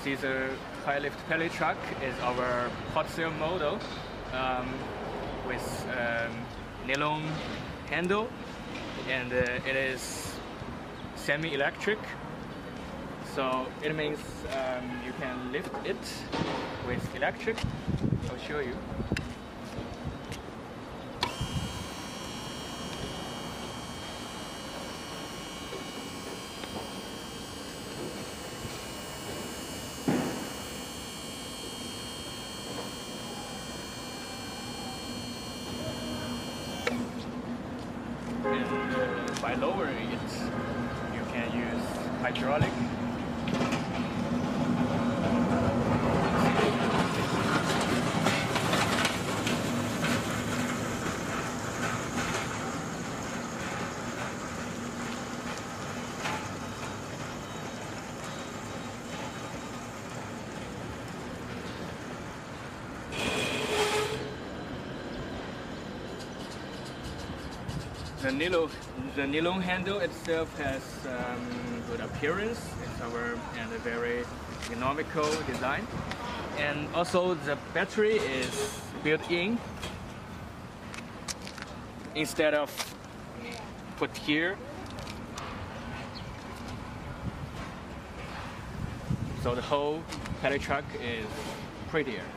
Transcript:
Scissor high-lift pallet truck is our hot sale model with nylon handle, and it is semi-electric. So it means you can lift it with electric. I'll show you. And by lowering it, you can use hydraulic. The nylon handle itself has good appearance. It's and a very economical design, and also the battery is built in instead of put here. So the whole pallet truck is prettier.